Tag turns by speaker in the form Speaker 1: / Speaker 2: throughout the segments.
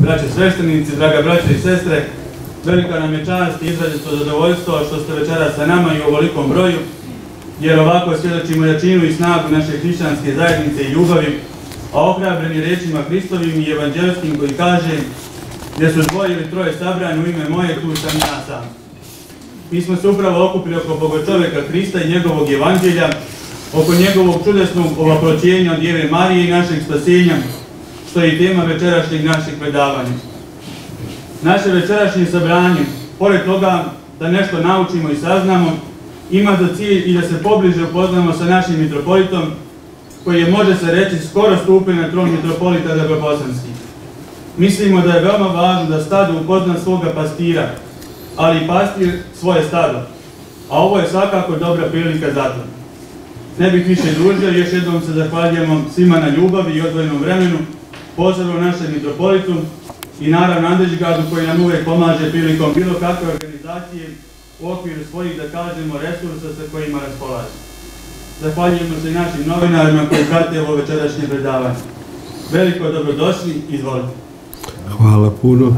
Speaker 1: braće sveštenici, draga braće i sestre, velika nam je čast i izrazito zadovoljstvo što ste večeras sa nama i u ovolikom broju, jer ovako svjedočimo jačinu i snagu naše hrišćanske zajednice i ljubavi, a ohrabreni rečima Hristovim i evanđelskim koji kaže: gdje su dvoje ili troje sabrani u ime moje, tu sam ja sam. Mi smo se upravo okupili oko Bogočoveka Hrista i njegovog evanđelja, oko njegovog čudesnog ovaproćenja od Djeve Marije i našeg spasenja, što je i tema večerašnjeg našeg predavanja. Naše večerašnje sabranje, pored toga da nešto naučimo i saznamo, ima za cilj i da se pobliže upoznamo sa našim mitropolitom, koji je, može se reći, skoro stupio na tron mitropolita Zagobosanskih. Mislimo da je veoma važno da stado upozna svoga pastira, ali i pastir svoje stado, a ovo je svakako dobra prilika za to. Ne bih više dužio, još jednom se zahvaljujemo svima na ljubavi i odvojenom vremenu, posebno našem mitropolitu i naravno Andrićgradu koji nam uvijek pomaže prilikom bilo kakve organizacije u okviru svojih, da kažemo, resursa sa kojima raspolaže. Zahvaljujemo se i našim novinarima koji prate ovo večerašnje predavanje. Veliko dobrodošli, izvolite.
Speaker 2: Hvala puno.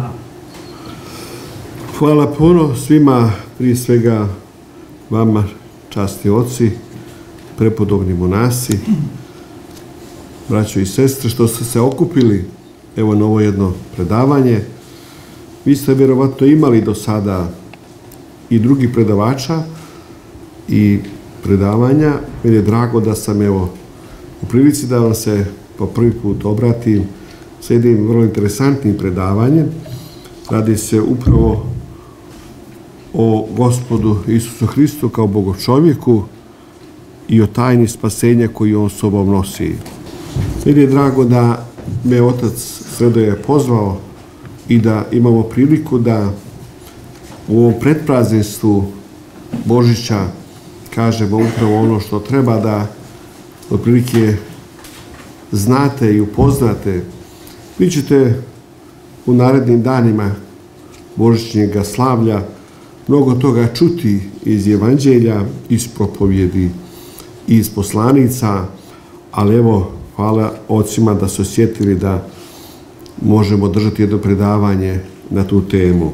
Speaker 2: Hvala puno svima, prije svega vama, časni oci, prepodobni monasi, braćo i sestre, što ste se okupili evo na ovo jedno predavanje. Vi ste vjerovatno imali do sada i drugih predavača i predavanja. Meni je drago da sam evo u prilici da vam se po prvi put obratim sa jednim vrlo interesantnim predavanjem. Radi se upravo o Gospodu Isusu Hristu kao Bogočovjeku i o tajni spasenja koju on sobom nosi. Meni je drago da me otac Sredoje pozvao i da imamo priliku da u ovom predprazništvu Božića kažemo upravo ono što treba da otprilike znate i upoznate. Vi ćete u narednim danima božićnjega slavlja mnogo toga čuti iz evanđelja, iz propovjedi, iz poslanica, ali evo, hvala ocima da su osjetili da možemo držati jedno predavanje na tu temu.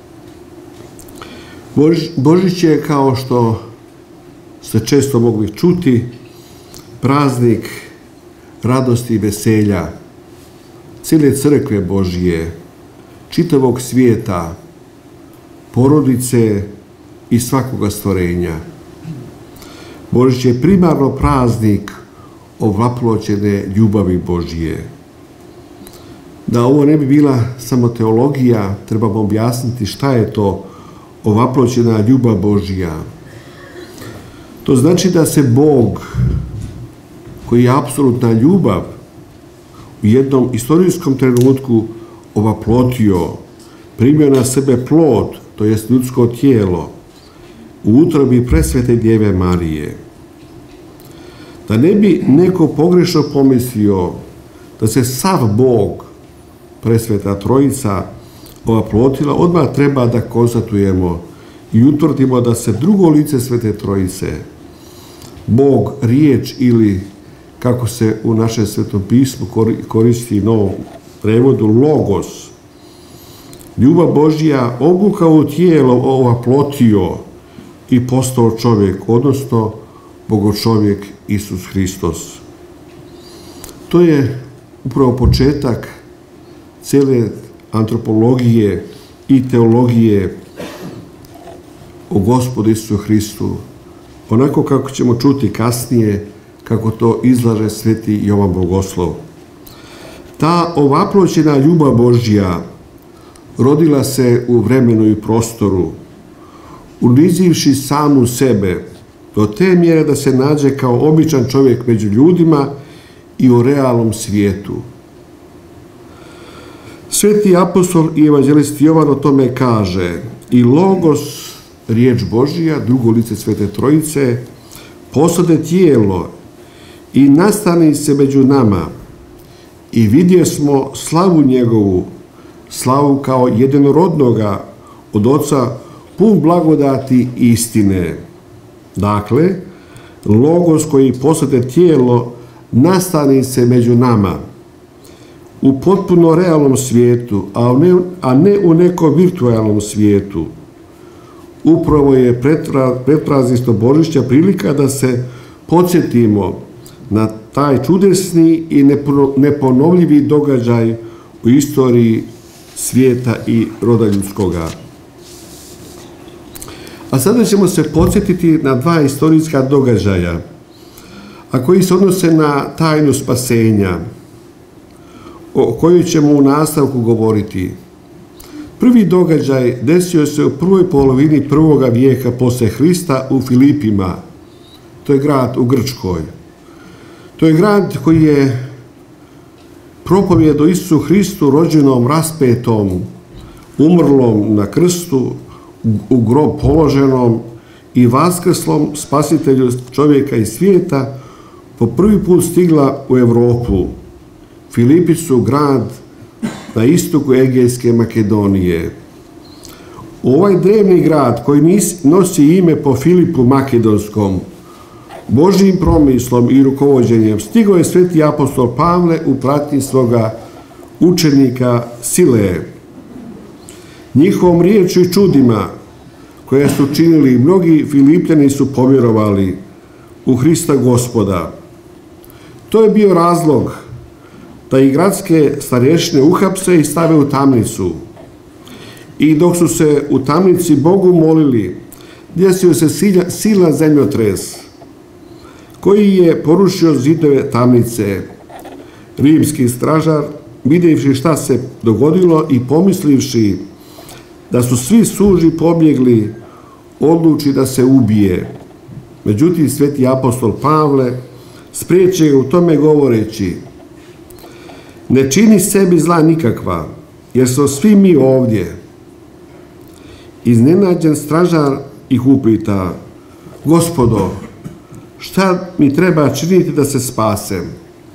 Speaker 2: Božić je, kao što ste često mogli čuti, praznik radosti i veselja cijele crkve Božije, čitavog svijeta, porodice i svakoga stvorenja. Božić je primarno praznik ovaploćene ljubavi Božije. Da ovo ne bi bila samo teologija, trebamo objasniti šta je to ovaploćena ljubav Božija. To znači da se Bog, koji je apsolutna ljubav, u jednom istorijskom trenutku ovaplotio, primio na sebe plod, to jest ljudsko tijelo, u utrobi presvete Djeve Marije. Da ne bi neko pogrešno pomislio da se sav Bog, presveta Trojica, ovaplotila, odmah treba da konstatujemo i utvrdimo da se drugo lice Svete Trojice, Bog, riječ ili, kako se u našem Svetom pismu koristi u novom prevodu, logos, ljubav Božja obukao u tijelo, ovaplotio i postao čovjek, odnosno Bogočovjek Isus Hristos. To je upravo početak cijele antropologije i teologije o Gospodu Isusu Hristu, onako kako ćemo čuti kasnije, kako to izlaže sveti Jovan Bogoslov. Ta ovaploćena ljubav Božja rodila se u vremenu i prostoru, unizivši samu sebe do te mjere da se nađe kao običan čovjek među ljudima i u realnom svijetu. Sveti apostol i evanđelist Jovan o tome kaže: i logos, riječ Božija, drugo lice Svete Trojice, postade tijelo i nastani se među nama i vidje smo slavu njegovu, slavu kao jedinorodnoga od Oca, pun blagodati i istine. Dakle, logos koji postade tijelo nastani se među nama. u potpuno realnom svijetu, a ne u nekom virtualnom svijetu. Upravo je predprazništvo Božića prilika da se podsjetimo na taj čudesni i neponovljivi događaj u istoriji svijeta i roda ljudskoga. A sada ćemo se podsjetiti na dva istorijska događaja, a koji se odnose na tajnu spasenja, o kojoj ćemo u nastavku govoriti. Prvi događaj desio se u prvoj polovini prvoga vijeka poslije Hrista u Filipima. To je grad u Grčkoj. To je grad koji je propovijed o Isusu Hristu, rođenom, raspetom, umrlom na krstu, u grob položenom i vaskrslom spasitelju čovjeka i svijeta po prvi put stigla u Europu. Filipi su grad na istoku Egejske Makedonije. Ovaj drevni grad koji nosi ime po Filipu Makedonskom, Božjim promislom i rukovođenjem, stigao je sveti apostol Pavle u pratnji svoga učenika Sile. Njihovom riječu i čudima koje su činili, mnogi Filipljani su povjerovali u Hrista Gospoda. To je bio razlog da i gradske starješine uhapse i stave u tamnicu. I dok su se u tamnici Bogu molili, desio se silan zemljotres koji je porušio zidove tamnice. Rimski stražar, vidjevši šta se dogodilo i pomislivši da su svi suži pobjegli, odluči da se ubije. Međutim, sveti apostol Pavle spriječe ga u tome govoreći: ne čini sebi zla nikakva, jer smo svi mi ovdje. Iznenađen stražar ih upita: Gospodo, šta mi treba činiti da se spasem?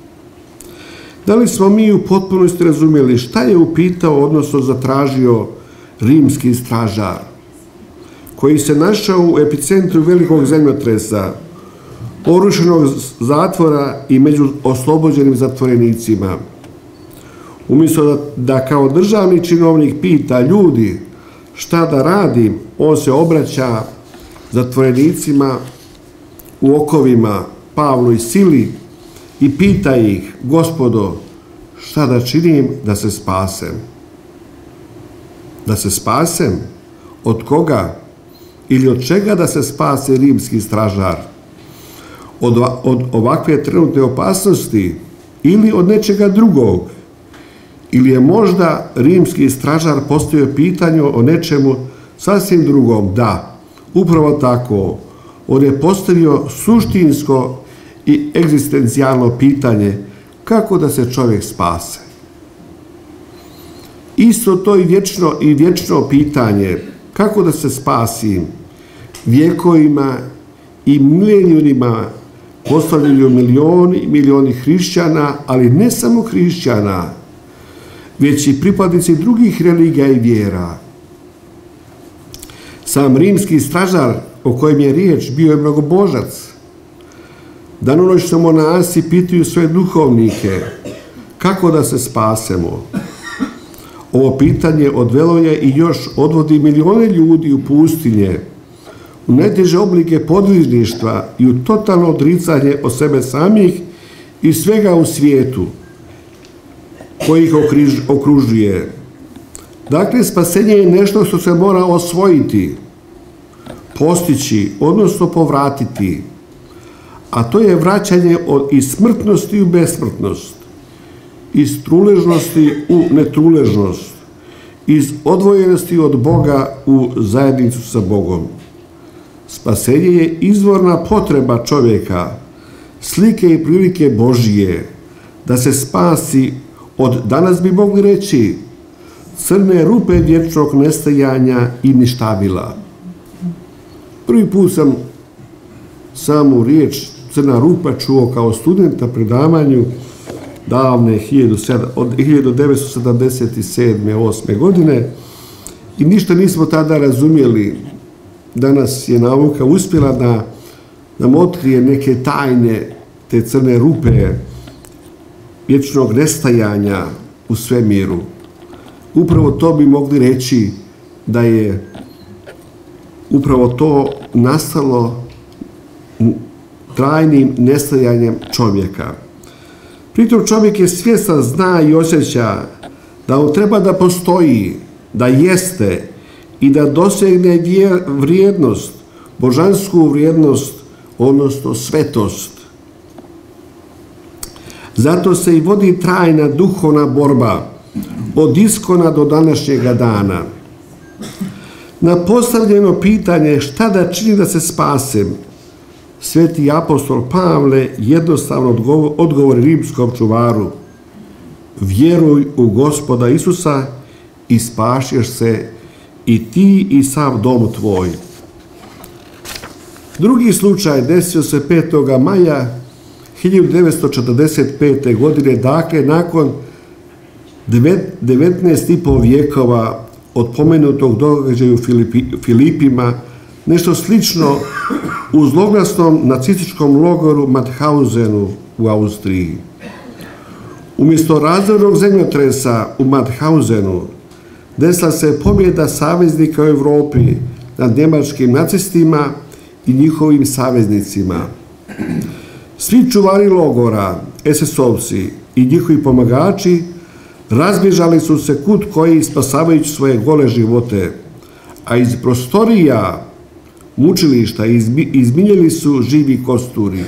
Speaker 2: Da li smo mi u potpunosti razumjeli šta je upitao, odnosno zatražio rimski stražar, koji se našao u epicentru velikog zemljotresa, porušenog zatvora i među oslobođenim zatvorenicima? Umjesto da kao državni činovnik pita ljudi šta da radim, on se obraća zatvorenicima u okovima, Pavlu i Sili, i pita ih: Gospodo, šta da činim da se spasem? Da se spasem? Od koga? Ili od čega da se spase rimski stražar? Od ovakve trenutne opasnosti ili od nečega drugog? Ili je možda rimski stražar postavio pitanje o nečemu sasvim drugom? Da, upravo tako. On je postavio suštinsko i egzistencijalno pitanje: kako da se čovjek spase? Isto to i vječno pitanje: kako da se spasim? Vjekovima i milenijima postavljaju milioni hrišćana, ali ne samo hrišćana, već i pripadnici drugih religija i vjera. Sam rimski stražar o kojem je riječ bio je mnogobožac. Danonoćno monasi pitaju svoje duhovnike: kako da se spasemo? Ovo pitanje odvelo je i još odvodi milijone ljudi u pustinje, u najteže oblike podvižništva i u totalno odricanje od sebe samih i svega u svijetu koji ih okružuje. Dakle, spasenje je nešto što se mora osvojiti, postići, odnosno povratiti, a to je vraćanje iz smrtnosti u besmrtnost, iz truležnosti u netruležnost, iz odvojenosti od Boga u zajednicu sa Bogom. Spasenje je izvorna potreba čovjeka, slike i prilike Božije, da se spasi od, danas bi mogli reći, crne rupe vječnog nestajanja i ništavila. Prvi put sam samu riječ crna rupa čuo kao student na predavanju davne 1977-8. godine i ništa nismo tada razumjeli. Danas je nauka uspjela da nam otkrije neke tajne te crne rupe vječnog nestajanja u svemiru. Upravo to bi mogli reći da je upravo to nastalo trajnim nestajanjem čovjeka. Pritom čovjek je svjestan, zna i osjeća da on treba da postoji, da jeste i da dosegne vrijednost, božansku vrijednost, odnosno svetost. Zato se i vodi trajna duhovna borba od iskona do današnjega dana. Na postavljeno pitanje šta da čini da se spasem, sveti apostol Pavle jednostavno odgovori rimskom čuvaru: vjeruj u Gospoda Isusa i spašćeš se i ti i sav dom tvoj. Drugi slučaj desio se 5. maja 1945. godine, dakle nakon 19,5 vijekova od pomenutog događaja u Filipima, nešto slično u zloglasnom nacističkom logoru Mauthausenu u Austriji. Umjesto razornog zemljotresa u Mauthausenu desila se pobjeda saveznika u Europi nad njemačkim nacistima i njihovim saveznicima. Svi čuvari logora, SS-ovci i njihovi pomagači razbježali su se kud koji spasavajući svoje gole živote, a iz prostorija mučilišta izmiljeli su živi kosturi.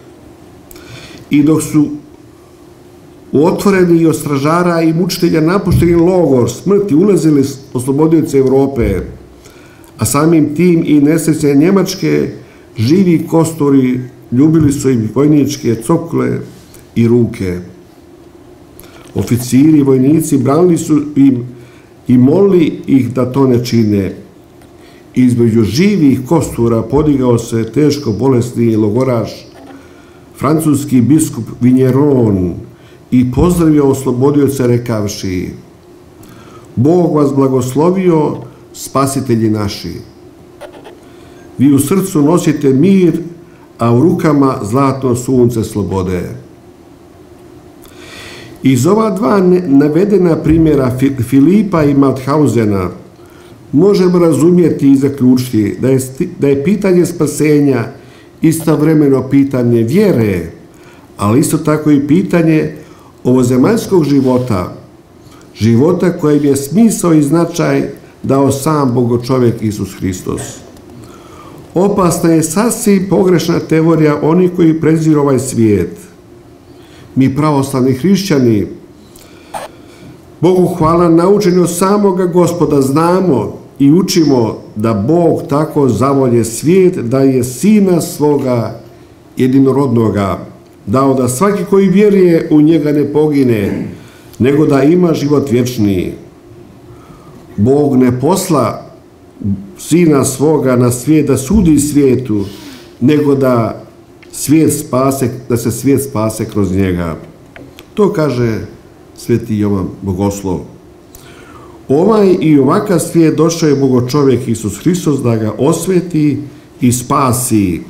Speaker 2: I dok su otvoreni od stražara i mučitelja napušteni logor smrti ulazili oslobodioci Europe, a samim tim i nesrećne Njemačke, živi kosturi ljubili su im vojničke cokle i ruke. Oficiri i vojnici branili su im i molili ih da to ne čine. Između živih kostura podigao se teško bolesni logoraš, francuski biskup Vigneron, i pozdravio oslobodioce rekavši: Bog vas blagoslovio, spasitelji naši. Vi u srcu nosite mir, a u rukama zlatno sunce slobode. Iz ova dva navedena primjera Filipa i Mauthausena možemo razumjeti i zaključiti da je pitanje spasenja istovremeno pitanje vjere, ali isto tako i pitanje ovozemaljskog života, života kojem je smisao i značaj dao sam Bogočovjek Isus Hristos. Opasna je sasvim pogrešna teorija onih koji preziru ovaj svijet. Mi pravoslavni hrišćani, Bogu hvala, naučeni od samoga Gospoda, znamo i učimo da Bog tako zavolje svijet da je Sina svoga jedinorodnoga dao da svaki koji vjeruje u njega ne pogine, nego da ima život vječni. Bog ne posla Sina svoga na svijet da sudi svijetu, nego da se svijet spase kroz njega. To kaže sveti Jovan Bogoslov. Ovaj i ovakav svijet došao je Bogočovjek Isus Hristos da ga osveti i spasi.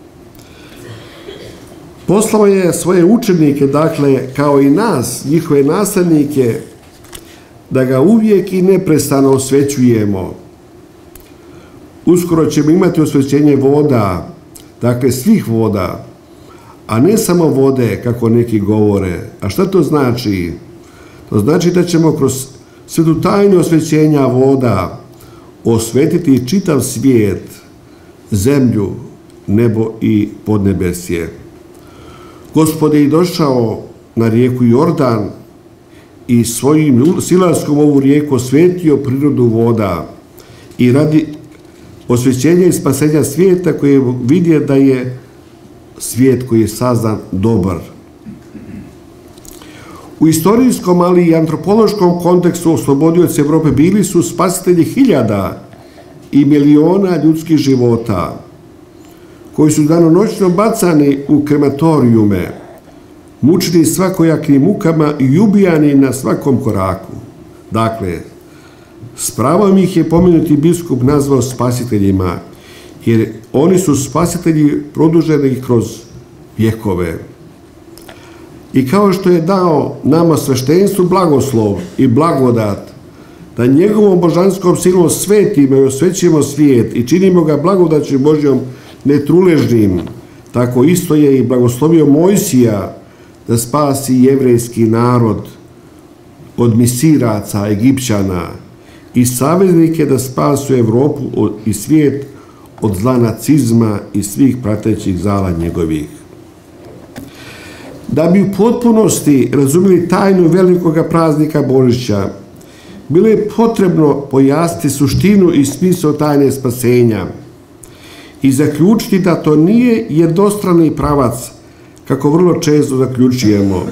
Speaker 2: Poslao je svoje učenike, dakle, kao i nas, njihove nasljednike, da ga uvijek i neprestano osvećujemo. Uskoro ćemo imati osvećenje voda, dakle svih voda, a ne samo vode, kako neki govore. A šta to znači? To znači da ćemo kroz svetu tajnu osvećenja voda osvetiti čitav svijet, zemlju, nebo i podnebesje. Gospod je i došao na rijeku Jordan i svojim silaskom ovu rijeku osvetio prirodu voda i radi osvećenja i spasenja svijeta koji vidje da je svijet koji je sazdan dobar. U istorijskom, ali i antropološkom kontekstu oslobodioci Europe bili su spasitelji hiljada i miliona ljudskih života, koji su danonoćno bacani u krematorijume, mučeni svakojakim mukama i ubijani na svakom koraku. Dakle, s pravom ih je pomenuti biskup nazvao spasiteljima, jer oni su spasitelji produženi kroz vjekove. I kao što je dao nama sveštenstvu blagoslov i blagodat, da njegovom božanskom silom svetimo i osvećujemo svijet i činimo ga blagodaću Božjom netruležnim, tako isto je i blagoslovio Mojsija da spasi jevrejski narod od misiraca, Egipćana, i saveznike da spasu Evropu i svijet od zla nacizma i svih pratećih zala njegovih. Da bi u potpunosti razumjeli tajnu velikoga praznika Božića, bilo je potrebno pojasniti suštinu i smisao tajne spasenja i zaključiti da to nije jednostrani pravac, kako vrlo često zaključujemo.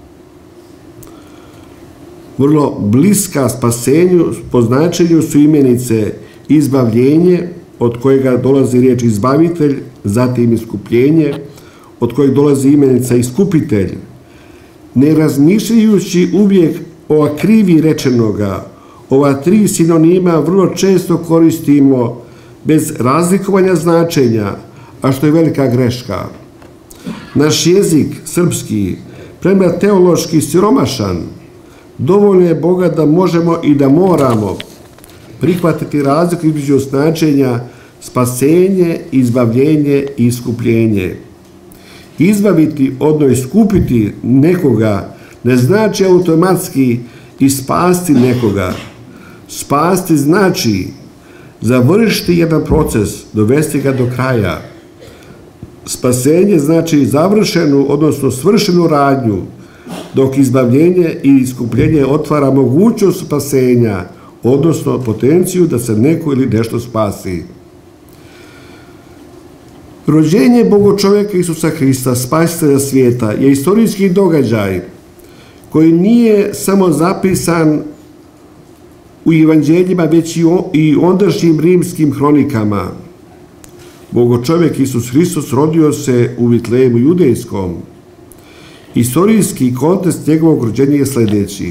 Speaker 2: Vrlo bliska spasenju po značenju su imenice izbavljenje, od kojega dolazi riječ izbavitelj, zatim iskupljenje, od kojeg dolazi imenica iskupitelj, ne razmišljajući uvijek o akrivi rečenoga. Ova tri sinonima vrlo često koristimo bez razlikovanja značenja, a što je velika greška. Naš jezik, srpski, premda teološki siromašan, dovoljno je Boga da možemo i da moramo prihvatiti razliku između značenja spasenje, izbavljenje i iskupljenje. Izbaviti, odnosno iskupiti nekoga, ne znači automatski i spasti nekoga. Spasti znači završiti jedan proces, dovesti ga do kraja. Spasenje znači završenu, odnosno svršenu radnju, dok izbavljenje i iskupljenje otvara mogućnost spasenja, odnosno potenciju da se neko ili nešto spasi. Rođenje Bogočovjeka Isusa Hrista, spasitelja svijeta, je istorijski događaj koji nije samo zapisan u evanđeljima, već i ondašnjim rimskim hronikama. Bogočovjek Isus Hristos rodio se u Vitlejemu judejskom. Istorijski kontekst njegovog rođenja je sljedeći.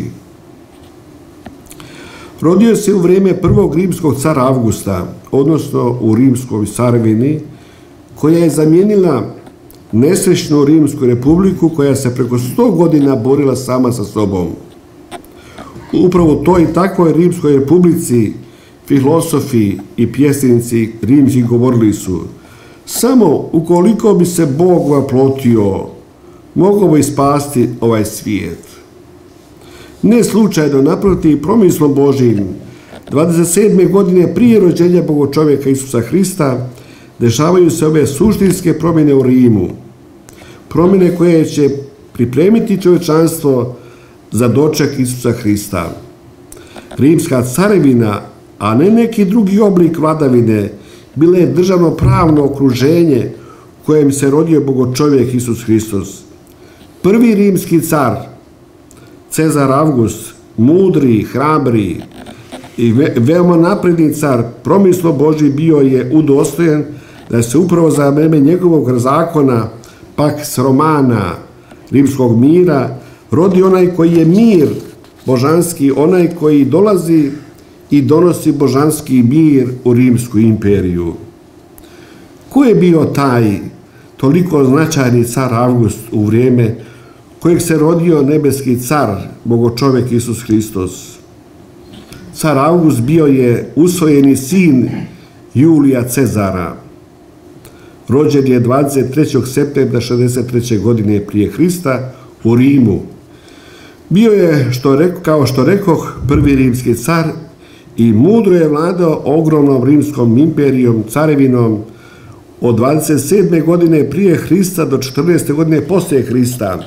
Speaker 2: Rodio se u vrijeme prvog rimskog cara Avgusta, odnosno u rimskoj carevini, koja je zamijenila nesrećnu Rimsku republiku koja se preko 100 godina borila sama sa sobom. Upravo toj i takvoj Rimskoj republici filosofi i pjesnici rimski govorili su: samo ukoliko bi se Bog vaplotio, mogao bi spasti ovaj svijet. Ne slučajno, naprotiv, promislom Božjim, 27. godine prije rođenja Bogočovjeka Isusa Hrista dešavaju se ove suštinske promjene u Rimu. Promjene koje će pripremiti čovječanstvo za doček Isusa Hrista. Rimska carevina, a ne neki drugi oblik vladavine, bila je državno pravno okruženje u kojem se rodio Bogočovjek Isus Hristos. Prvi rimski car, Cezar Avgust, mudri, hrabri i veoma napredni car, promislo Božji, bio je udostojen da se upravo za vreme njegovog zakona, Pax Romana, rimskog mira, rodi onaj koji je mir božanski, onaj koji dolazi i donosi božanski mir u Rimsku imperiju. Ko je bio taj toliko značajni car Avgust u vrijeme kojeg se rodio nebeski car, Bogočovjek Isus Hristos? Car Avgust bio je usvojeni sin Julija Cezara. Rođen je 23. septembra 63. godine prije Hrista u Rimu. Bio je, kao što rekoh, prvi rimski car i mudro je vladao ogromnom rimskom imperijom, carevinom od 27. godine prije Hrista do 14. godine poslije Hrista.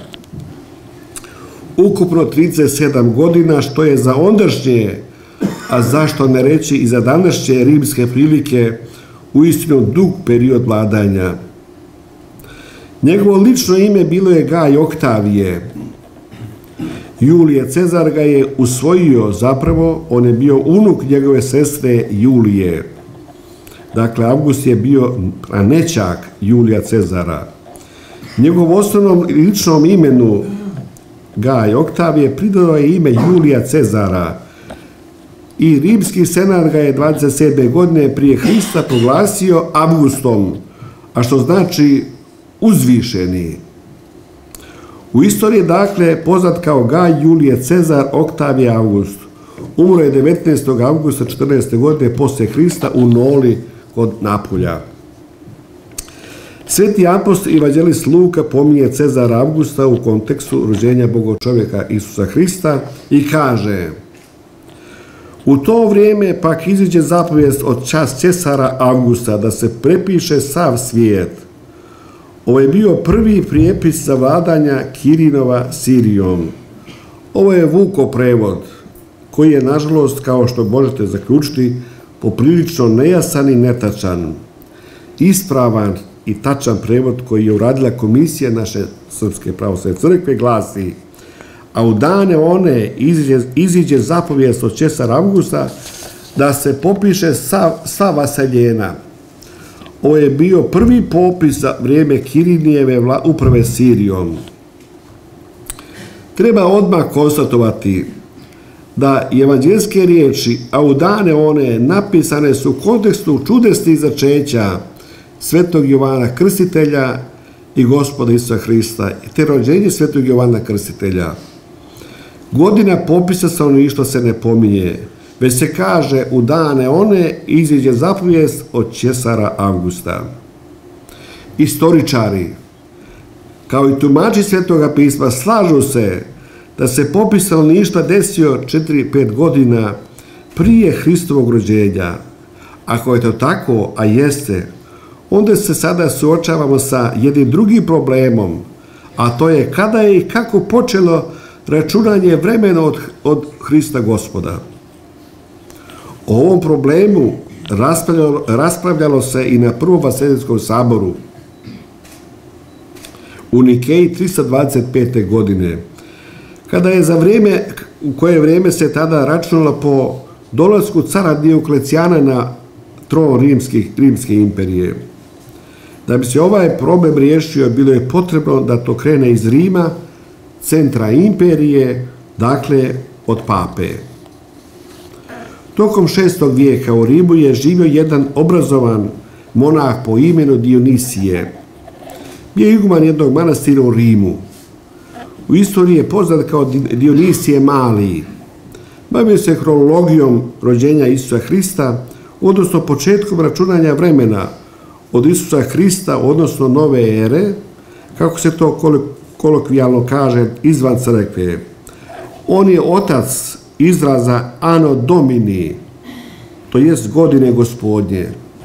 Speaker 2: Ukupno 37 godina, što je za ondašnje, a zašto ne reći i za današnje rimske prilike, uistinu dug period vladanja. Njegovo lično ime bilo je Gaj Oktavije. Julije Cezar ga je usvojio, zapravo on je bio unuk njegove sestre Julije. Dakle, Avgust je bio pranećak Julija Cezara. Njegovom osnovnom ličnom imenu Gaj Oktavije pridao je ime Julija Cezara i rimski senat ga je 27. godine prije Hrista proglasio Avgustom, a što znači uzvišeni. U istoriji je dakle poznat kao Gaj Julije Cezar Oktavije August. Umro je 19. augusta 14. godine poslije Hrista u Noli kod Napulja. Sveti apostol evanđelist Luka pominje Cezara Augusta u kontekstu rođenja Bogočovjeka Isusa Hrista i kaže: u to vrijeme pak iziđe zapovijest od Cesara Augusta da se prepiše sav svijet. Ovo je bio prvi prijepis zavladanja Kirinova Sirijom. Ovo je Vuko prevod, koji je, nažalost, kao što možete zaključiti, poprilično nejasan i netačan. Ispravan i tačan prevod koji je uradila komisija naše Srpske pravoslavne crkve glasi: a u dane one iziđe zapovijest od Cesara Augusta da se popiše sva vaseljena. Ovo je bio prvi popis za vrijeme Kirinijeve uprave Sirijom. Treba odmah konstatovati da evanđelske riječi, a u dane one, napisane su u kontekstu čudesnih začeća Svetog Jovana Krstitelja i Gospoda Isusa Hrista, te rođenje Svetog Jovana Krstitelja. Godina popisa stanovništva se ne pominje, već se kaže u dane one iziđe zapovijest od Cesara Augusta. Istoričari, kao i tumači Svetoga pisma, slažu se da se popis stanovništva desio 4-5 godina prije Hristovog rođenja. Ako je to tako, a jeste, onda se sada suočavamo sa jednim drugim problemom, a to je kada je i kako počelo računanje vremena od Hrista Gospoda. O ovom problemu raspravljalo se i na Prvom Vaseljenskom saboru u Nikeji 325. godine, kada je u koje vrijeme se tada računalo po dolasku cara Dioklecijana na tron Rimske imperije. Da bi se ovaj problem riješio, bilo je potrebno da to krene iz Rima, centra imperije, dakle od pape. Tokom 6. vijeka u Rimu je živio jedan obrazovan monah po imenu Dionisije. Bio je iguman jednog manastira u Rimu. U istoriji je poznat kao Dionisije Mali. Bavio se hronologijom rođenja Isusa Hrista, odnosno početkom računanja vremena od Isusa Hrista, odnosno nove ere, kako se to kolokvijalno kaže izvan crkve. On je otac izraza Anno Domini, to jest godine Gospodnje.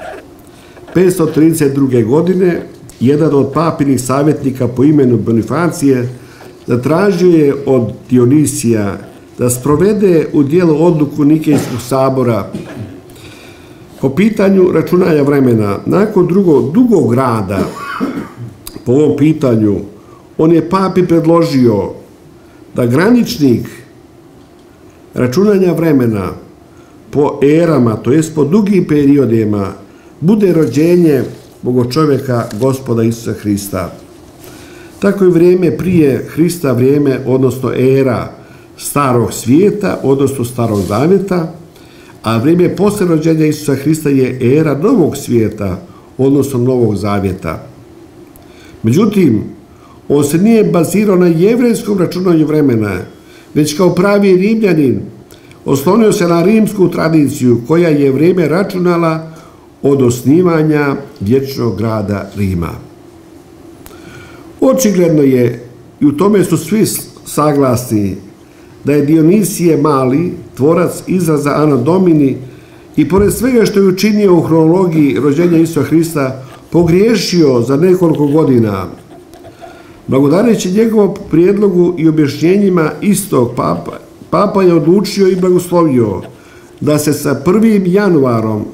Speaker 2: 532. godine jedan od papinih savjetnika po imenu Bonifacije zatražio je od Dionisija da sprovede u djelo odluku Nikejskog sabora po pitanju računanja vremena. Nakon dugog rada po ovom pitanju, on je papi predložio da graničnik računanja vremena po erama, to jest po dugim periodima, bude rođenje Bogočovjeka Gospoda Isusa Hrista. Tako je vrijeme prije Hrista vrijeme, odnosno era starog svijeta, odnosno starog zavjeta, a vrijeme poslije rođenja Isusa Hrista je era novog svijeta, odnosno novog zavjeta. Međutim, on se nije bazirao na jevrejskom računanju vremena, već kao pravi Rimljanin oslonio se na rimsku tradiciju koja je vrijeme računala od osnivanja vječnog grada Rima. Očigledno je, i u tome su svi saglasni, da je Dionisije Mali, tvorac izraza Anno Domini, i pored svega što je učinio u hronologiji rođenja Isusa Hrista, pogriješio za nekoliko godina. Blagodareći njegovom prijedlogu i objašnjenjima istog papa je odlučio i blagoslovio da se sa 1. januarom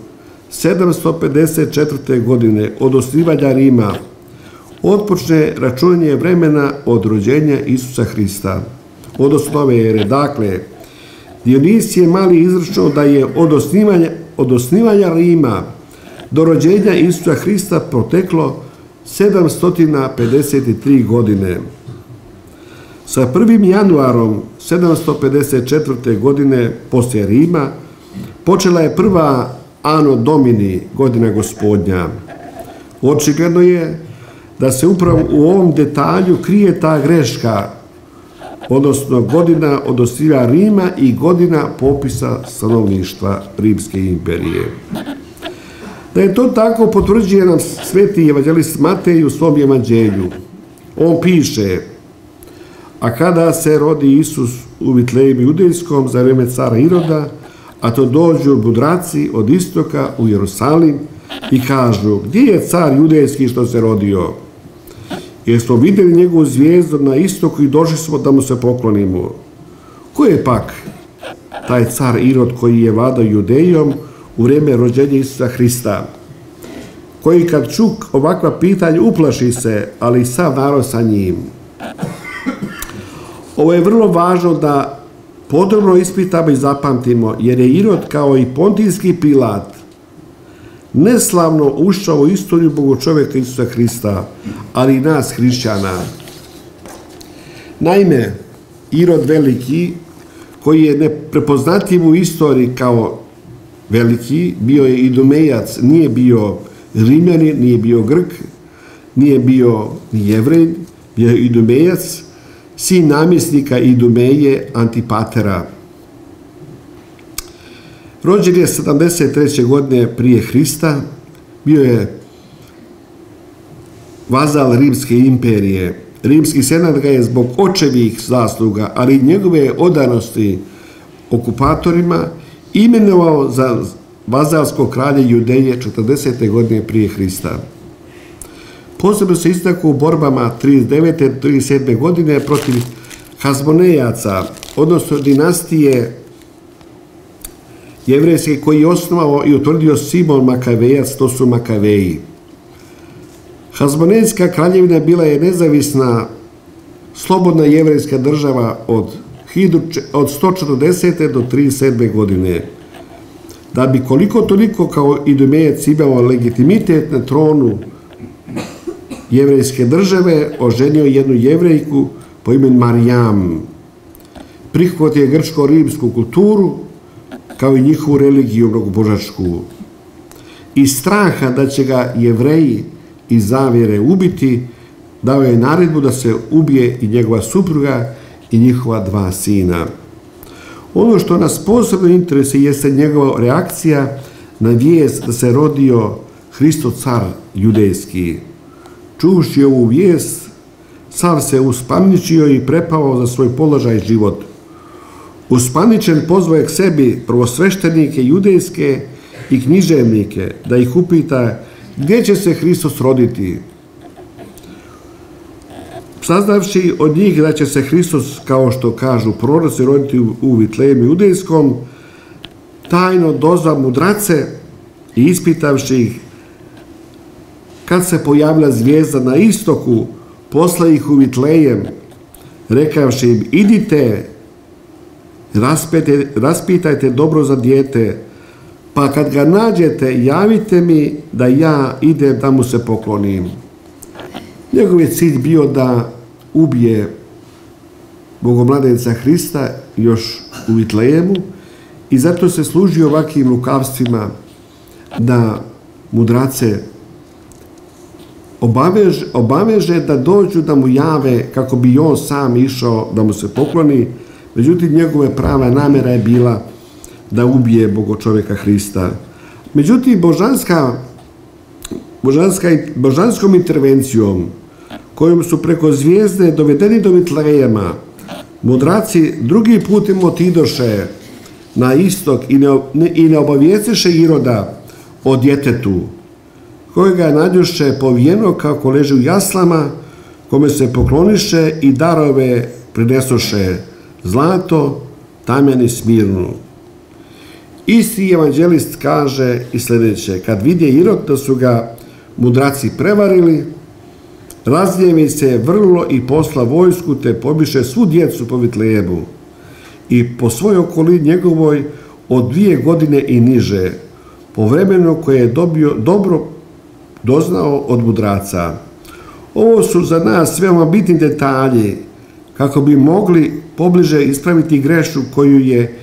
Speaker 2: 754. godine od osnivanja Rima otpočne računanje vremena od rođenja Isusa Hrista, odnosno nove ere. Dakle, Dionisije Mali izračunao da je od osnivanja Rima do rođenja Isusa Hrista proteklo 753 godine. Sa 1. januarom 754. godine poslije Rima počela je prva Anno Domini, godina Gospodnja. Očigledno je da se upravo u ovom detalju krije ta greška, odnosno godina od osnivanja Rima i godina popisa stanovništva Rimske imperije. Da je to tako potvrđuje nam sveti evanđelist Matej u svom evanđelju. On piše: a kada se rodi Isus u Vitlejemu judejskom za vreme cara Iroda, a to dođu mudraci od istoka u Jerusalim i kažu: gdje je car judejski što se rodio? Jer smo vidjeli njegovu zvijezdu na istoku i došli smo da mu se poklonimo. Ko je pak taj car Irod koji je vladao Judejom u vrijeme rođenja Isusa Hrista, koji kad čuk ovakva pitanja uplaši se, ali i sav narod sa njim? Ovo je vrlo važno da podrobno ispitamo i zapamtimo, jer je Irod kao i Pontijski Pilat neslavno ušao u istoriju Bogočovjeka Isusa Hrista, ali i nas hrišćana. Naime, Irod Veliki, koji je neprepoznatljiv u istoriji kao veliki, bio je Idumejac, nije bio Rimljanin, nije bio Grk, nije bio ni Jevrej, bio je Idumejac, sin namjesnika Idumeje Antipatera. Rođen je 73. godine prije Hrista, bio je vazal Rimske imperije. Rimski senat ga je zbog očevih zasluga, ali i njegove odanosti okupatorima, imenovao za vazalskog kralja Judeje 40. godine prije Hrista. Posebno se istakao u borbama 39. do 37. godine protiv Hazmonejaca, odnosno dinastije jevrejske, koji je osnovao i utvrdio Simon Makavejac, to su Makaveji. Hazmonejska kraljevina bila je nezavisna, slobodna jevrejska država od 140. do 37. godine. Da bi koliko toliko kao Idumejac imao legitimitet na tronu jevrejske države, oženio jednu jevrejku po imenu Marijam. Prihvatio je grčko-rimsku kulturu, kao i njihovu religiju mnogobožačku. Iz straha da će ga Jevreji iz zavjere ubiti, dao je naredbu da se ubije i njegova supruga i njihova 2 sina. Ono što nas posebno interesuje jeste njegova reakcija na vijest da se rodio Hristo car judejski. Čuvši ovu vijest, sav se uspaničio i prepao za svoj položaj i život. Uspaničen pozvao je k sebi prvosveštenike judejske i književnike da ih upita gdje će se Hristos roditi. Saznavši od njih da će se Hristos, kao što kažu proroci, roditi u Vitlejemu judejskom, tajno dozva mudrace i ispitavši ih kad se pojavila zvijezda na istoku, posla ih u Vitlejem, rekavši im: idite, raspitajte dobro za dijete, pa kad ga nađete, javite mi da ja idem da mu se poklonim. Njegov je cilj bio da ubije bogomladenca Hrista još u Vitlejemu i zato se služi ovakvim lukavstvima da mudrace obaveže da dođu da mu jave kako bi on sam išao da mu se pokloni. Međutim, njegove prava namjera je bila da ubije Bogočovjeka Hrista. Međutim, božanskom intervencijom kojom su preko zvijezde dovedeni do Vitlejema, mudraci drugi put im otidoše na istok i ne obavijestiše Iroda o djetetu, kojega nađoše povijeno kako leži u jaslama, kome se pokloniše i darove prinesoše: zlato, tamen i smirnu. Isti evanđelist kaže i sljedeće: kad vidje Irod da su ga mudraci prevarili, razgnjevi se vrlo i posla vojsku, te pobiše svu djecu po Vitlejemu i po svojoj okolini njegovoj od 2 godine i niže, po vremenu koje je dobro doznao od mudraca. Ovo su za nas veoma bitni detalji kako bi mogli pobliže ispraviti grešku koju je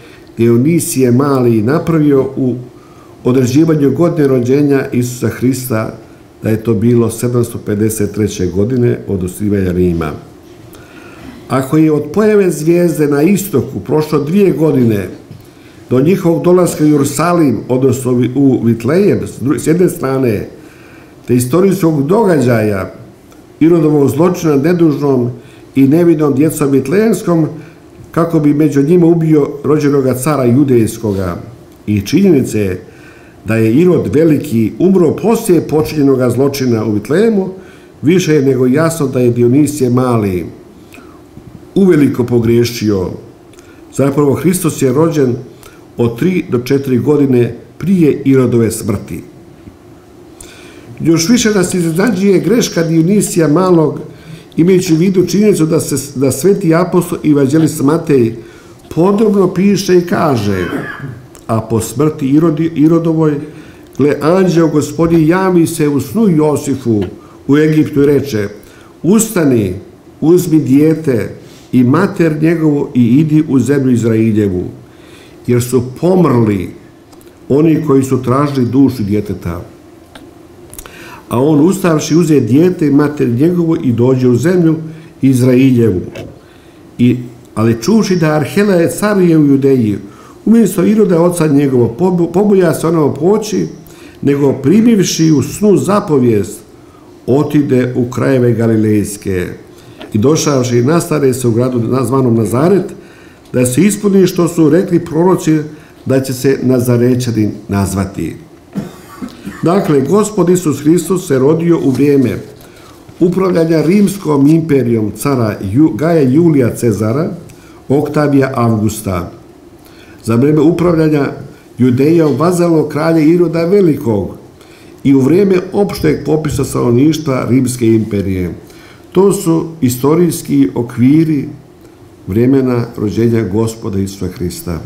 Speaker 2: Dionisije Mali napravio u određivanju godine rođenja Isusa Hrista da je to bilo 753. godine od osnivanja Rima. Ako je od pojave zvijezde na istoku prošlo 2 godine do njihovog dolaska u Jerusalim, odnosno u Vitlejem, s jedne strane, te istorijskog događaja Irodovog zločina nedužnom i nevinom djecom vitlejemskom, kako bi među njima ubio rođenoga cara judejskoga, i činjenice da je Irod veliki umro poslije počinjenoga zločina u Vitlejemu, više je nego jasno da je Dionisije mali uveliko pogriješio. Zapravo, Hristos je rođen od 3 do 4 godine prije Irodove smrti. Još više nas iznenađuje greška Dionisija malog, imajući u vidu činjenicu da sveti apostol i evanđelist Matej podrobno piše i kaže: a po smrti Irodovoj, gle, anđeo Gospodin javi se u snu Josifu u Egiptu i reče: ustani, uzmi dijete i mater njegovu i idi u zemlju Izrailjevu, jer su pomrli oni koji su tražili dušu djeteta. A on ustavši uze dijete i mater njegovu i dođe u zemlju Izrailjevu. Ali čuši da Arhelaje caruje u Judeji, umjesto Iroda oca njegovo, poboja se ono poći, nego primivši u snu zapovijest, otide u krajeve Galilejske. I došavši nastane se u gradu nazvanom Nazaret, da se ispuni što su rekli proroci, da će se Nazarećanin nazvati. Dakle, Gospod Isus Hristos se rodio u vrijeme upravljanja Rimskom imperijom cara Gaja Julija Cezara, Oktavija Avgusta, za vrijeme upravljanja Judejom vazalnog kralja Iroda Velikog i u vrijeme opšteg popisa stanovništva Rimske imperije. To su istorijski okviri vremena rođenja Gospoda Isusa Hrista.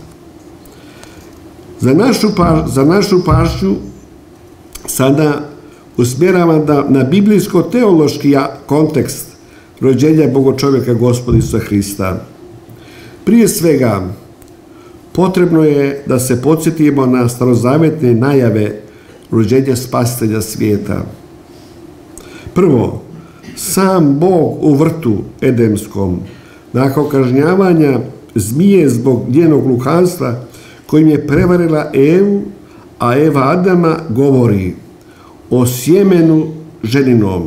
Speaker 2: Za našu pažnju sada usmjeravam na biblijsko-teološki kontekst rođenja Bogočovjeka Gospoda Isusa Hrista. Prije svega, potrebno je da se podsjetimo na starozavjetne najave rođenja Spasitelja svijeta. Prvo, sam Bog u vrtu Edemskom, nakon kažnjavanja zmije zbog njenog lukanstva kojim je prevarila Evu, a Eva Adama, govori o sjemenu ženinom,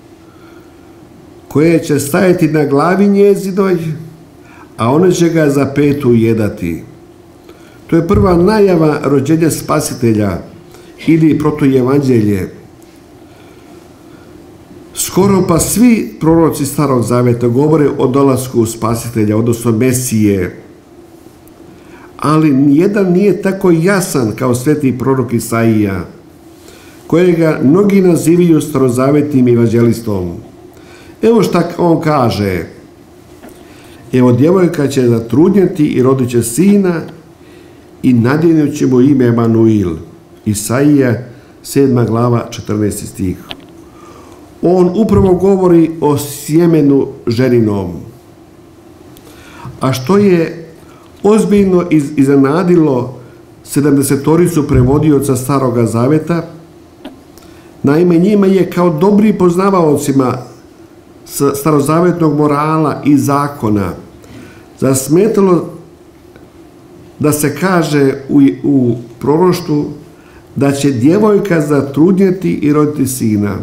Speaker 2: koje će stajati na glavi njezinoj, a ona će ga za petu jedati. To je prva najava rođenja Spasitelja ili protuevanđelje. Skoro pa svi proroci Starog zavjeta govore o dolasku Spasitelja, odnosno Mesije, ali nijedan nije tako jasan kao sveti prorok Isaija, kojega mnogi nazivaju starozavjetnim evanđelistom. Evo šta on kaže: evo, djevojka će zatrudnjeti i rodit će sina i nadjenut će mu ime Emanuil. Isaija 7. glava 14. stih. On upravo govori o sjemenu ženinom. A što je ozbiljno iznenadilo 70-toricu prevodioca Staroga zavjeta, naime njima je kao dobri poznavaocima starozavjetnog morala i zakona zasmetalo da se kaže u proroštvu da će djevojka zatrudnjeti i roditi sina.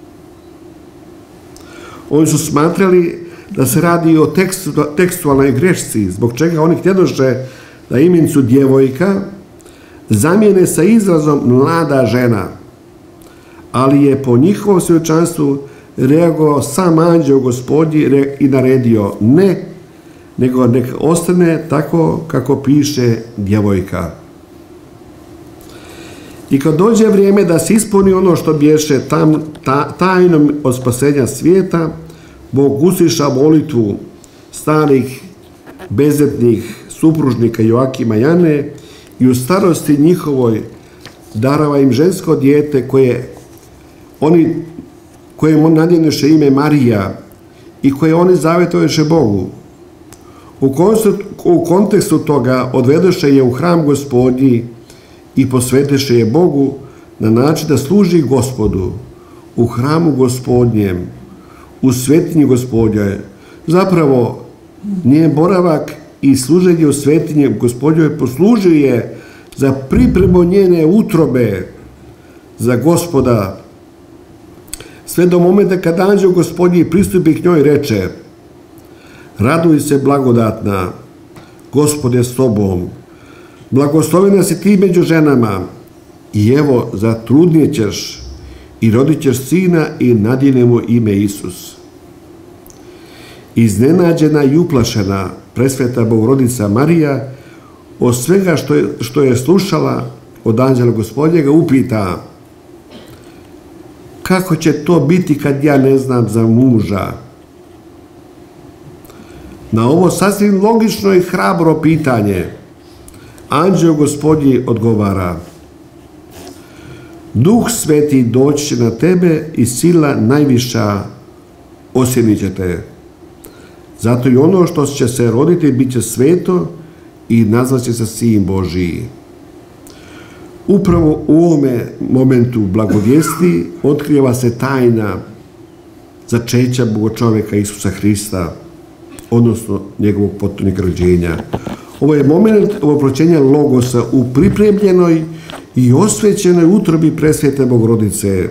Speaker 2: Oni su smatrali da se radi o tekstualnoj grešci, zbog čega oni htjedoše da imenicu djevojka zamijene sa izrazom mlada žena, ali je po njihovom svjedočanstvu reagovao sam anđeo Gospodnji i naredio: ne, nego neka ostane tako kako piše djevojka. I kad dođe vrijeme da se ispuni ono što bješe tajnom od spasenja svijeta, Bog usliša molitvu starih bezetnih supružnika Joakima i Ane i u starosti njihovoj darova im žensko dijete kojem on nadjeneše ime Marija i koje oni zavjetoješe Bogu. U kontekstu toga odvedoše je u hram Gospodnji i posveteše je Bogu na način da služi Gospodu. u hramu Gospodnjem, u svetinji Gospodnjoj. Zapravo, njen boravak i služenje u svetinji Gospodnjoj poslužio je za pripremu njene utrobe za Gospoda, sve do momenta kad anđeo Gospodnji pristupi k njoj i reče: raduj se blagodatna, Gospod je s tobom, blagoslovena si ti među ženama, i evo zatrudnijet ćeš i rodit ćeš sina i nadjene mu ime Isus. Iznenađena i uplašena presveta Bogorodica Marija od svega što je slušala od anđela Gospodnjega upita: kako će to biti kad ja ne znam za muža? Na ovo sasvim logično i hrabro pitanje anđeo Gospodnji odgovara: Duh Sveti doći će na tebe i sila najviša osjenit će te. Zato i ono što će se roditi bit će sveto i nazvat će se Sin Božiji. Upravo u ovome momentu blagovijesti otkriva se tajna začeća Bogočoveka Isusa Hrista, odnosno njegovog potpunog rođenja. Ovo je moment oproćenja Logosa u pripremljenoj i osvećenoj utrobi presvete Bogorodice.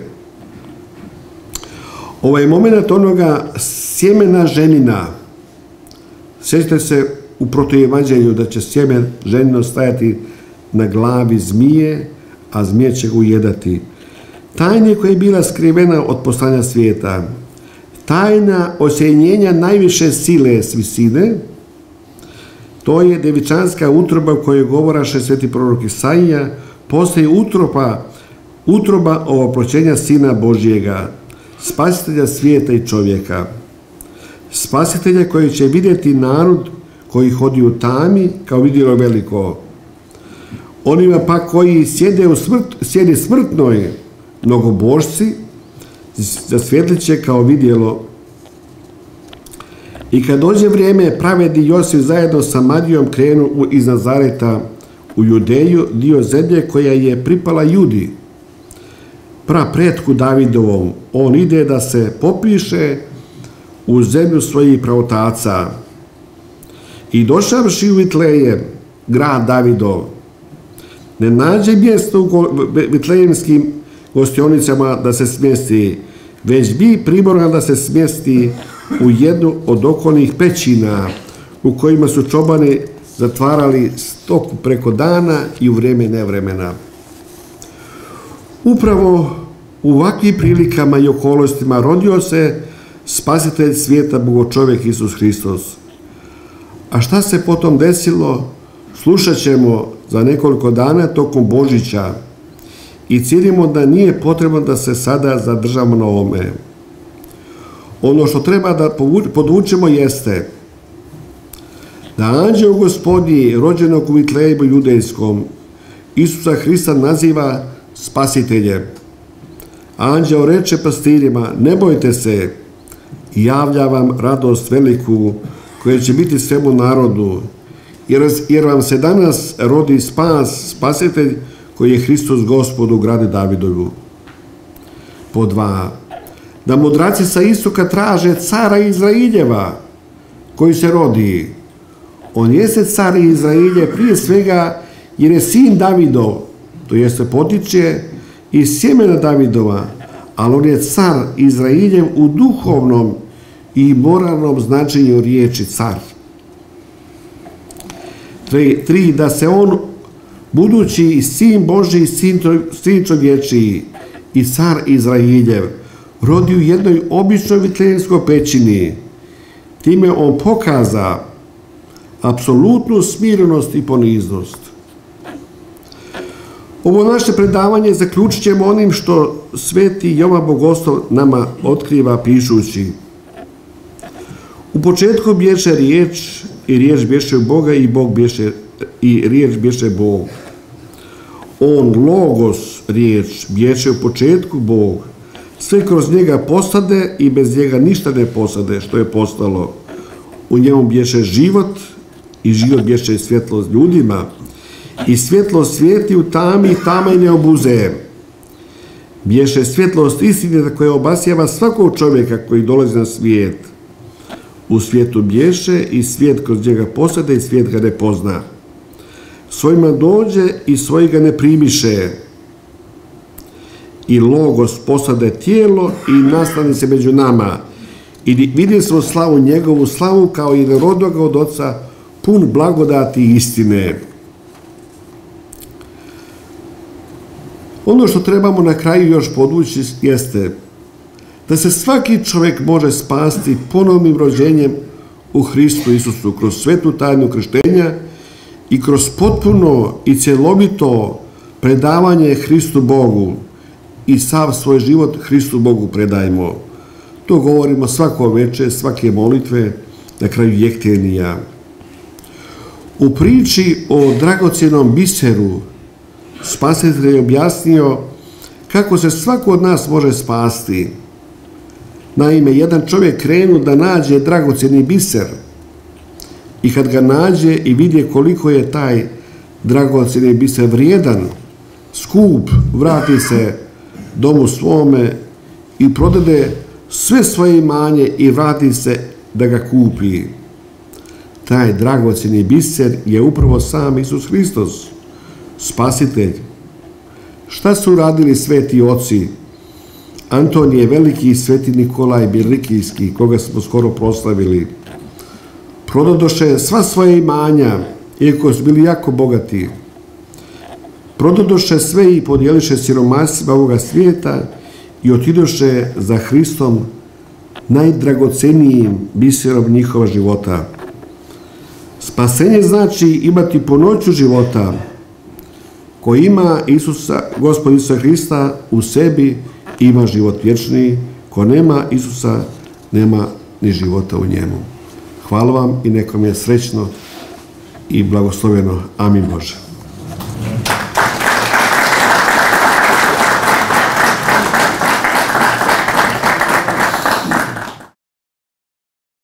Speaker 2: Ovo je moment onoga sjemena ženina. Sjećate se u protoevanđelju da će sjeme ženino stajati na glavi zmije, a zmije će ga ujedati. Tajna koja je bila skrivena od poslanja svijeta, tajna osjenjenja najviše sile s visine, to je devičanska utroba u kojoj govoraše sveti prorok Isaija, postoji utroba oproćenja Sina Božjega, spasitelja svijeta i čovjeka. Spasitelja koji će vidjeti narod koji hodi u tami kao vidjelo veliko. Onima pa koji sjede smrtnoj mnogobožci, zasvjetlit će kao vidjelo. I kad dođe vrijeme, pravedni Josif zajedno sa Marijom krenu iz Nazareta u Judeju, dio zemlje koja je pripala Judi, prapretku Davidovom. On ide da se popiše u zemlju svojih praotaca. I došavši u Vitlejem, grad Davidov, ne nađe mjesto u vitlejemskim gostionicama da se smjesti, već bi primoran da se smjesti u jednu od okolnih pećina u kojima su čobani zatvarali stoku preko dana i u vrijeme nevremena. Upravo u ovakvim prilikama i okolnostima rodio se spasitelj svijeta, Bogočovjek Isus Hristos. A šta se potom desilo, slušat ćemo za nekoliko dana tokom Božića i cijenimo da nije potrebno da se sada zadržamo na ovome. Ono što treba da podvučemo jeste da anđeo Gospodnji, rođenog u Vitlejemu judejskom, Isusa Hrista naziva spasiteljem. Anđeo reče pastirima: ne bojte se, javlja vam radost veliku koja će biti svemu narodu, jer vam se danas rodi spasitelj koji je Hristos Gospod u gradu Davidovu. Po 2. Da mudraci sa istoka traže cara Izraeljeva koji se rodi. On jeste car Izraelje prije svega jer je sin Davidov, to jeste potiče iz sjemena Davidova, ali on je car Izraeljev u duhovnom i moralnom značenju riječi car. 3. Da se on, budući sin Božji, sin čovječiji i car Izraeljev, rodi u jednoj običnoj vitlejemskoj pećini. Time on pokaza apsolutnu smirenost i poniznost. Ovo naše predavanje zaključit ćemo onim što sveti Jovan Bogoslov nama otkriva pišući: u početku bješe riječ i riječ bješe Boga i riječ bješe Bog. On, Logos, riječ, bješe u početku Bog. Sve kroz njega postade i bez njega ništa ne postade što je postalo. U njemu bješe život i život bješe svjetlost ljudima. I svjetlo svijeti u tami i tama i ne obuze. Bješe svjetlost istine koja obasjava svakog čovjeka koji dolazi na svijet. U svijetu bješe i svijet kroz njega posade i svijet ga ne pozna. Svojima dođe i svoji ga ne primiše. I Logos posade tijelo i nastane se među nama. I vidjeli smo slavu njegovu, slavu kao jednorodnoga od Oca, pun blagodati i istine. Ono što trebamo na kraju još podvući jeste da se svaki čovjek može spasti ponovnim rođenjem u Hristu Isusu kroz svetu tajnu krštenja i kroz potpuno i cjelovito predavanje Hristu Bogu i sav svoj život Hristu Bogu predajmo. To govorimo svako večer, svake molitve, na kraju jektenija. U priči o dragocjenom biseru Spasitelj je objasnio kako se svako od nas može spasti. Naime, jedan čovjek krenu da nađe dragocjeni biser i kad ga nađe i vidje koliko je taj dragocjeni biser vrijedan, skup, vrati se domu svome i prodade sve svoje imanje i vrati se da ga kupi. Taj dragocjeni biser je upravo sam Isus Hristos, Spasitelj. Šta su radili sveti oci? Antonije Veliki i sveti Nikolaj Birlikijski, koga smo skoro proslavili, prodadoše sva svoja imanja, iako su bili jako bogati. Prodadoše sve i podijeliše siromasima ovoga svijeta i otidoše za Hristom najdragocenijim biserom njihova života. Spasenje znači imati punoću života koji ima Isusa, Gospod Isusa Hrista u sebi, ima život vječni. Ko nema Isusa, nema ni života u njemu. Hvala vam i nekom je srećno i blagosloveno. Amin Bože.